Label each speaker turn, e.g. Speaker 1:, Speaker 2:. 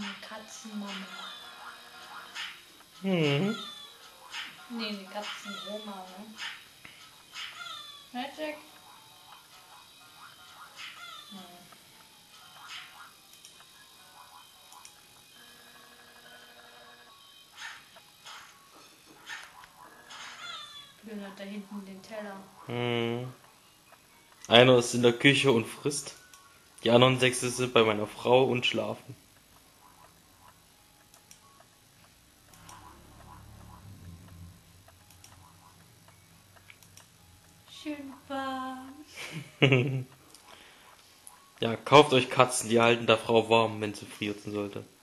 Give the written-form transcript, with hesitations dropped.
Speaker 1: Katzenmama.
Speaker 2: Hm.
Speaker 1: Nee, eine Katzenoma, ne? Magic? Blöd hat da hinten den Teller.
Speaker 2: Hm. Einer ist in der Küche und frisst. Die anderen 6 sind bei meiner Frau und schlafen.
Speaker 1: Schön warm.
Speaker 2: Ja, kauft euch Katzen, die halten der Frau warm, wenn sie frieren sollte.